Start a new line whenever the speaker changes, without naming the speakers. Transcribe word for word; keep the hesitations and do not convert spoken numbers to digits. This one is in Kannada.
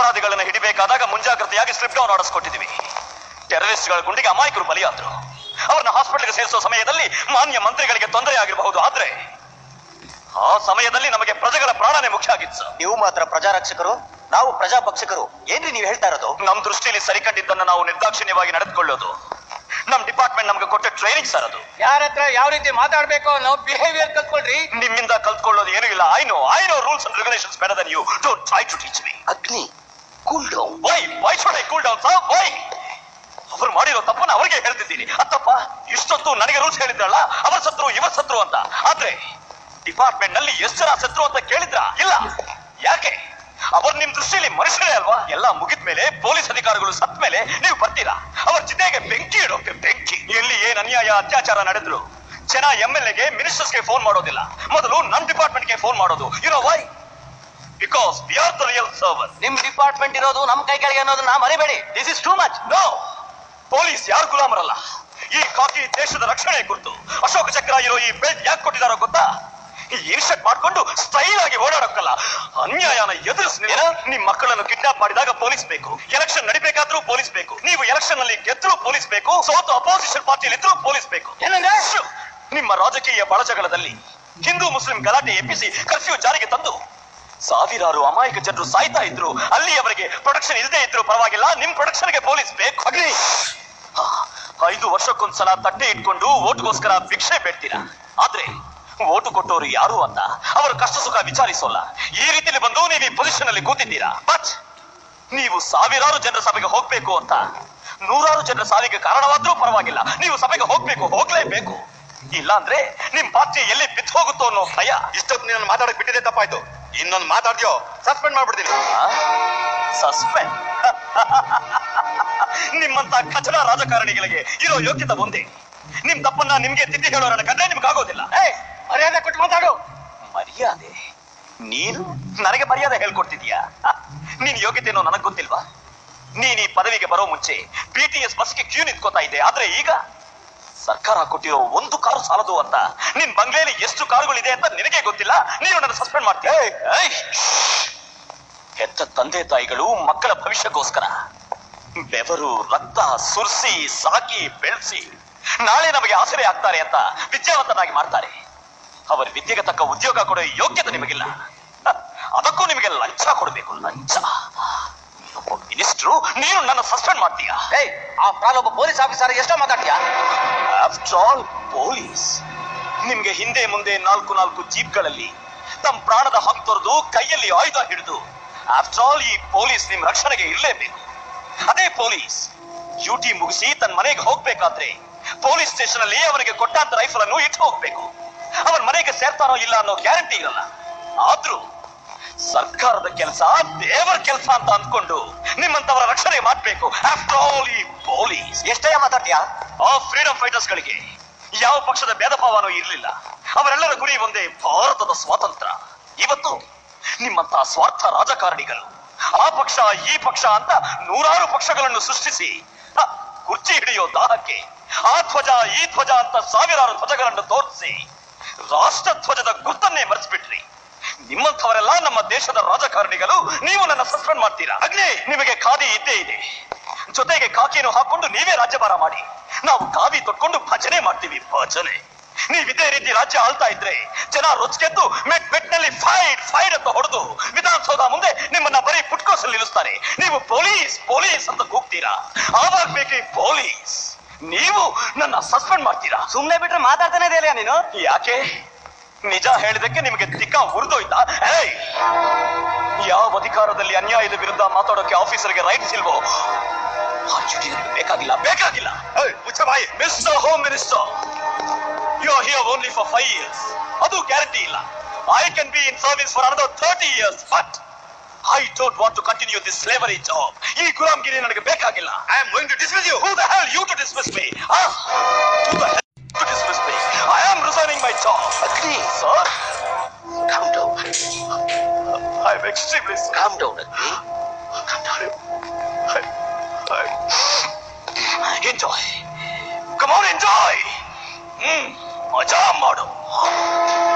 ಅಪರಾಧಿಗಳನ್ನ ಹಿಡಿಬೇಕಾದಾಗ ಮುಂಜಾಗ್ರತೆಯಾಗಿ ಸ್ಲಿಪ್ ಡೌನ್ ಆರ್ಡರ್ಸ್ ಕೊಟ್ಟಿದ್ದೀವಿ. ಟೆರರಿಸ್ಟ್ಗಳ ಗುಂಡಿಗೆ ಅಮಾಯಕರು ಬಲಿಯಾದ್ರು. ಅವರನ್ನ ಹಾಸ್ಪಿಟಲ್ಗೆ ಸೇರಿಸುವ ಸಮಯದಲ್ಲಿ ಮಾನ್ಯ ಮಂತ್ರಿಗಳಿಗೆ ತೊಂದರೆ ಆಗಿರಬಹುದು. ಆದ್ರೆ ಆ ಸಮಯದಲ್ಲಿ ನಮಗೆ ಪ್ರಜೆಗಳ ಪ್ರಾಣನೇ ಮುಖ್ಯ ಆಗಿತ್ತು.
ನೀವು ಮಾತ್ರ ಪ್ರಜಾರಕ್ಷಕರು, ನಾವು ಪ್ರಜಾಪಕ್ಷಕರು. ಏನ್ರಿ ನೀವು ಹೇಳ್ತಾ ಇರೋದು?
ನಮ್ ದೃಷ್ಟಿಯಲ್ಲಿ ಸರಿಕಂಡಿದ್ದನ್ನ ನಾವು ನಿರ್ದಾಕ್ಷಿಣ್ಯವಾಗಿ ನಡೆದುಕೊಳ್ಳೋದು ನಮ್ ಡಿಪಾರ್ಟ್ಮೆಂಟ್ ನಮ್ಗೆ ಕೊಟ್ಟ ಟ್ರೈನಿಂಗ್ ಸರ್. ಅದು
ಯಾರ ಹತ್ರ ಯಾವ ರೀತಿ ಮಾತಾಡ್ಬೇಕು ಅನ್ನೋ ಬಿಹೇವಿಯರ್ ಕಲ್ತ್ಕೊಳ್ರಿ.
ನಿಮ್ಮಿಂದ ಕಲ್ತ್ಕೊಳ್ಳೋದು ಏನೂ ಇಲ್ಲ. I know I know rules and regulations better than you. Don't try to teach me.
Agni, cool down.
Why why should I cool down sir? Why? ಅವರು ಮಾಡಿರೋ ತಪ್ಪನ್ನ ಅವರಿಗೆ ಹೇಳ್ತಿದ್ದೀನಿ. ಅತ್ತಪ್ಪ ಇಷ್ಟೊತ್ತು ನನಗೆ ರೂಲ್ಸ್ ಹೇಳಿದ್ರಲ್ಲ, ಅವರ ಸತ್ರು ಇವರ ಸತ್ರು ಅಂತ. ಆದ್ರೆ ಡಿಪಾರ್ಟ್ಮೆಂಟ್ ನಲ್ಲಿ ಎಷ್ಟು ಜನ ಸತ್ರು ಅಂತ ಕೇಳಿದ್ರ? ಇಲ್ಲ. ಯಾಕೆ? ಅವರು ನಿಮ್ ದೃಷ್ಟಿಯಲ್ಲಿ ಮನುಷ್ಯರೇ ಅಲ್ವಾ? ಎಲ್ಲ ಮುಗಿದ್ಮೇಲೆ ಪೊಲೀಸ್ ಅಧಿಕಾರಿಗಳು ಸತ್ ಮೇಲೆ ನೀವು ಬರ್ತೀರಾ ಅವರ ಜೊತೆಗೆ ಬೆಂಕಿ ಇಡೋಕೆ. ಬೆಂಕಿ ಎಲ್ಲಿ ಏನ್ ಅನ್ಯಾಯ ಅತ್ಯಾಚಾರ ನಡೆದ್ರು ಜನ ಎಂ ಎಲ್ ಎಗೆ ಮಿನಿಸ್ಟರ್ಸ್ಗೆ ಫೋನ್ ಮಾಡೋದಿಲ್ಲ, ಮೊದಲು ನಮ್ ಡಿಪಾರ್ಟ್ಮೆಂಟ್ಗೆ ಫೋನ್ ಮಾಡೋದು. You know why? Because we are the real server.
ನಿಮ್ ಡಿಪಾರ್ಟ್ಮೆಂಟ್ ಇರೋದು ನಮ್ ಕೈ ಕೆಳಗೆ ಅನ್ನೋದನ್ನ ಮರಿಬೇಡಿ. This is too much.
No, police ಯಾರು ಗುಲಾಮರಲ್ಲ. ಈ ಕಾಕಿ ದೇಶದ ರಕ್ಷಣೆ ಕುರಿತು. ಅಶೋಕ ಚಕ್ರ ಇರೋ ಈ ಬೆಲ್ಟ್ ಯಾಕೆ ಕೊಟ್ಟಿದಾರೋ ಗೊತ್ತಾ? ಇನ್ಶರ್ಟ್ ಮಾಡ್ಕೊಂಡು ಸ್ಟೈಲ್ ಆಗಿ ಓಡಾಡೋಕ್ಕಲ್ಲ, ಅನ್ಯಾಯನ ಎದುರಿಸಿ. ನಿಮ್ ಮಕ್ಕಳನ್ನು ಕಿಡ್ನಾಪ್ ಮಾಡಿದಾಗ ಪೊಲೀಸ್ ಬೇಕು, ಎಲೆಕ್ಷನ್ ನಡಿಬೇಕಾದ್ರೂ ಪೊಲೀಸ್ ಬೇಕು, ನೀವು ಎಲೆಕ್ಷನ್ ನಲ್ಲಿ ಗೆದ್ರೂ ಪೊಲೀಸ್ ಬೇಕು, ಸೋತು ಅಪೋಸಿಷನ್ ಪಾರ್ಟಿಯಲ್ಲಿ ಇದ್ರೂ ಪೊಲೀಸ್ ಬೇಕು. ನಿಮ್ಮ ರಾಜಕೀಯ ಬಳಜಗಳದಲ್ಲಿ ಹಿಂದೂ ಮುಸ್ಲಿಂ ಗಲಾಟೆ ಎಬ್ಬಿಸಿ ಕರ್ಫ್ಯೂ ಜಾರಿಗೆ ತಂದು ಸಾವಿರಾರು ಅಮಾಯಕ ಜನರು ಸಾಯ್ತಾ ಇದ್ರು. ಅಲ್ಲಿ ಅವರಿಗೆ ಪ್ರೊಟೆಕ್ಷನ್ ಇಲ್ಲದೆ ಇದ್ರು ಪರವಾಗಿಲ್ಲ, ನಿಮ್ ಪ್ರೊಟೆಕ್ಷನ್ಗೆ ಪೊಲೀಸ್ ಬೇಕು. ಅಗ್ನಿ, ಐದು ವರ್ಷಕ್ಕೊಂದ್ಸಲ ತಟ್ಟೆ ಇಟ್ಕೊಂಡು ಓಟ್ಗೋಸ್ಕರ ಭಿಕ್ಷೆ ಬೇಡ್ತೀರಾ. ಆದ್ರೆ ಓಟು ಕೊಟ್ಟವರು ಯಾರು ಅಂತ ಅವರ ಕಷ್ಟ ಸುಖ ವಿಚಾರಿಸೋಲ್ಲ. ಈ ರೀತಿಯಲ್ಲಿ ಬಂದು ನೀವು ಈ ಪೊಸಿಷನ್ ಅಲ್ಲಿ ಕೂತಿದ್ದೀರಾ. ಬಟ್ ನೀವು ಸಾವಿರಾರು ಜನರ ಸಭೆಗೆ ಹೋಗ್ಬೇಕು ಅಂತ ನೂರಾರು ಜನರ ಸಾವಿಗೆ ಕಾರಣವಾದ್ರೂ ಪರವಾಗಿಲ್ಲ, ನೀವು ಸಭೆಗೆ ಹೋಗ್ಬೇಕು, ಹೋಗ್ಲೇಬೇಕು. ಇಲ್ಲ ಅಂದ್ರೆ ನಿಮ್ ಪಾರ್ಟಿ ಎಲ್ಲಿ ಬಿತ್ತು ಹೋಗುತ್ತೋ ಅನ್ನೋ ಭಯ.
ಇಷ್ಟೊತ್ತು ನೀನು ಮಾತಾಡಕ್ ಬಿಟ್ಟಿದೆ, ತಪ್ಪಾಯ್ತು. ಇನ್ನೊಂದು ಮಾತಾಡ್ತೀಯೋ ಸಸ್ಪೆಂಡ್ ಮಾಡ್ಬಿಡ್ತೀನಿ.
ಸಸ್ಪೆಂಡ್? ನಿಮ್ಮಂತ ಕಚಡ ರಾಜಕಾರಣಿಗಳಿಗೆ ಇರೋ ಯೋಗ್ಯತೆ ಒಂದೇ. ನಿಮ್ ತಪ್ಪನ್ನ ನಿಮ್ಗೆ ತಿದ್ದಿ ಹೇಳೋರನ್ನ ಕಂಡ್ರೆ ನಿಮ್ಗಾಗೋದಿಲ್ಲ.
ಮರ್ಯಾದೆ ಕೊಟ್ಟು ಮಾತಾಡು.
ಮರ್ಯಾದೆ? ನೀನು ನನಗೆ ಮರ್ಯಾದೆ ಹೇಳ್ಕೊಡ್ತಿದ್ಯಾ? ನೀನ್ ಯೋಗ್ಯತೆನೋ ನನಗ್ ಗೊತ್ತಿಲ್ವಾ? ನೀನ್ ಈ ಪದವಿಗೆ ಬರೋ ಮುಂಚೆ ಬಿ ಟಿ ಎಸ್ ಬಸ್ಗೆ ಕ್ಯೂ ನಿಂತ್ಕೋತಾ ಇದ್ದೆ. ಆದ್ರೆ ಈಗ ಸರ್ಕಾರ ಕೊಟ್ಟಿರೋ ಒಂದು ಕಾರು ಸಾಲದು ಅಂತ ನಿನ್ ಬಂಗ್ಲೆಯಲ್ಲಿ ಎಷ್ಟು ಕಾರುಗಳಿದೆ ಅಂತ ನಿನಗೆ ಗೊತ್ತಿಲ್ಲ. ನೀನು ನನ್ನ ಸಸ್ಪೆಂಡ್ ಮಾಡ್ತೀಯ? ಹೆತ್ತ ತಂದೆ ತಾಯಿಗಳು ಮಕ್ಕಳ ಭವಿಷ್ಯಕ್ಕೋಸ್ಕರ ಬೆವರು ರಕ್ತ ಸುರಿಸಿ ಸಾಕಿ ಬೆಳೆಸಿ ನಾಳೆ ನಮಗೆ ಆಸರೆ ಆಗ್ತಾರೆ ಅಂತ ವಿದ್ಯಾವಂತನಾಗಿ ಮಾಡ್ತಾರೆ. ಅವರ ವಿದ್ಯೆಗೆ ತಕ್ಕ ಉದ್ಯೋಗ ಕೊಡೋ ಯೋಗ್ಯತೆ ನಿಮಗಿಲ್ಲ. ಅದಕ್ಕೂ ನಿಮಗೆ ಲಂಚ ಕೊಡಬೇಕು. ಲಂಚ. ಮಿನಿಸ್ಟ್ರು, ನೀನು ನನ್ನ ಸಸ್ಪೆಂಡ್ ಮಾಡ್ತೀಯಾ?
ಆಫ್ಟರ್ ಆಲ್ ಒಬ್ಬ ಪೊಲೀಸ್ ಆಫೀಸರ್ ಎಷ್ಟೋ ಮಾತಾಡ್ತೀಯಾ?
After all police. ನಿಮ್ಗೆ ಹಿಂದೆ ಮುಂದೆ ನಾಲ್ಕು ನಾಲ್ಕು ಜೀಪ್ಗಳಲ್ಲಿ ತಮ್ಮ ಪ್ರಾಣದ ಹಂಗ್ ತೊರೆದು ಕೈಯಲ್ಲಿ ಆಯುಧ ಹಿಡಿದು ಆಫ್ಟರ್ ಆಲ್ ಈ ಪೊಲೀಸ್ ನಿಮ್ ರಕ್ಷಣೆಗೆ ಇರಲೇಬೇಕು. ಅದೇ ಪೊಲೀಸ್ ಡ್ಯೂಟಿ ಮುಗಿಸಿ ತನ್ನ ಮನೆಗೆ ಹೋಗ್ಬೇಕಾದ್ರೆ ಪೊಲೀಸ್ ಸ್ಟೇಷನ್ ಅಲ್ಲಿ ಅವನಿಗೆ ಕೊಟ್ಟಂತ ರೈಫಲ್ ಅನ್ನು ಇಟ್ಟು ಹೋಗ್ಬೇಕು. ಅವನ್ ಮನೆಗೆ ಸೇರ್ತಾನೋ ಇಲ್ಲ ಅನ್ನೋ ಗ್ಯಾರಂಟಿ ಇರಲ್ಲ. ಆದ್ರೂ ಸರ್ಕಾರದ ಕೆಲಸ ದೇವರ ಕೆಲಸ ಅಂತ ಅಂದ್ಕೊಂಡು ನಿಮ್ಮಂತವರ ರಕ್ಷಣೆ ಮಾಡ್ಬೇಕು. ಆಫ್ಟರ್ ಆಲ್ ಈ ಪೊಲೀಸ್.
ಎಷ್ಟೇ ಮಾತಾಡ್ತೀಯಾ?
ಆ ಫ್ರೀಡಮ್ ಫೈಟರ್ಸ್ ಗಳಿಗೆ ಯಾವ ಪಕ್ಷದ ಭೇದ ಭಾವನೂ ಇರಲಿಲ್ಲ. ಅವರೆಲ್ಲರ ಗುರಿ ಒಂದೇ, ಭಾರತದ ಸ್ವಾತಂತ್ರ್ಯ. ಇವತ್ತು ನಿಮ್ಮಂತಹ ಸ್ವಾರ್ಥ ರಾಜಕಾರಣಿಗಳು ಆ ಪಕ್ಷ ಈ ಪಕ್ಷ ಅಂತ ನೂರಾರು ಪಕ್ಷಗಳನ್ನು ಸೃಷ್ಟಿಸಿ ಕುರ್ಚಿ ಹಿಡಿಯೋ ದಾಹಕ್ಕೆ ಆ ಧ್ವಜ ಈ ಧ್ವಜ ಅಂತ ಸಾವಿರಾರು ಧ್ವಜಗಳನ್ನು ತೋರಿಸಿ ರಾಷ್ಟ್ರ ಧ್ವಜದ ಗುರ್ತನ್ನೇ ಮರೆಸಿಬಿಟ್ರಿ. ನಿಮ್ಮಂಥವರೆಲ್ಲ ನಮ್ಮ ದೇಶದ ರಾಜಕಾರಣಿಗಳು. ನೀವು ನನ್ನ ಸಸ್ಪೆಂಡ್ ಮಾಡ್ತೀರಾ? ಅಗ್ನಿ, ನಿಮಗೆ ಖಾದಿ ಇದ್ದೇ ಇದೆ. ಜೊತೆಗೆ ಕಾಕಿಯನ್ನು ಹಾಕೊಂಡು ನೀವೇ ರಾಜ್ಯಭಾರ ಮಾಡಿ, ನಾವು ಕಾವಿ ತೊಟ್ಕೊಂಡು ಭಜನೆ ಮಾಡ್ತೀವಿ. ಭಜನೆ. ನೀವ್ ಇದೇ ರೀತಿ ರಾಜ್ಯ ಆಳ್ತಾ ಇದ್ರೆ ಜನ ರೊಚ್ಗೆದ್ದು ಮೆಟ್ ಮೆಟ್ನಲ್ಲಿ ಫೈಡ್ ಫೈಡ್ ಅಂತ ಹೊಡೆದು ವಿಧಾನಸೌಧ ಮುಂದೆ ನಿಮ್ಮನ್ನ ಬರೀ ಪುಟ್ಕೋಸಲ್ಲಿ ನಿಲ್ಲಿಸ್ತಾರೆ. ನೀವು ಪೊಲೀಸ್ ಪೊಲೀಸ್ ಅಂತ ಕೂಗ್ತೀರಾ. ಆವಾಗ ಬೇಕೇ ಪೊಲೀಸ್. ನೀವು ನನ್ನ ಸಸ್ಪೆಂಡ್ ಮಾಡ್ತೀರಾ?
ಸುಮ್ನೆ ಬಿಟ್ರೆ ಮಾತಾಡ್ತಾನೆ ಇದೆಯಲ್ಲ ನೀನು.
ಯಾಕೆ? ನಿಜ ಹೇಳಿದಕ್ಕೆ ನಿಮಗೆ ದಿಕ್ಕ ಉರಿದೋಯ್ತಾ? ಏಯ್, ಯಾವ ಅಧಿಕಾರದಲ್ಲಿ ಅನ್ಯಾಯದ ವಿರುದ್ಧ ಮಾತಾಡೋಕೆ ಆಫೀಸರ್ಗೆ ರೈಟ್ಸ್ ಇಲ್ವೋ ಆ ಡ್ಯೂಟಿ ನನಗೆ ಬೇಕಾಗಿಲ್ಲ. ಬೇಕಾಗಿಲ್ಲ. Mister home minister, you are here only for five years. ಅದು ಗ್ಯಾರಂಟಿ ಇಲ್ಲ. I can be in service for another thirty years. But I don't want to continue this slavery job. ಈ ಗುಲಾಮ್ಗಿರಿ ನನಗೆ ಬೇಕಾಗಿಲ್ಲ. I am going to dismiss you. Who the hell you to dismiss me? Huh? Who the hell to dismiss me? I am resigning my job.
Agni,
sir.
Calm down.
I am extremely sorry.
Calm down, Agni. Calm down.
I, I... Enjoy. Come on, enjoy. Hmm. ಮಜಾ ಮಾಡು.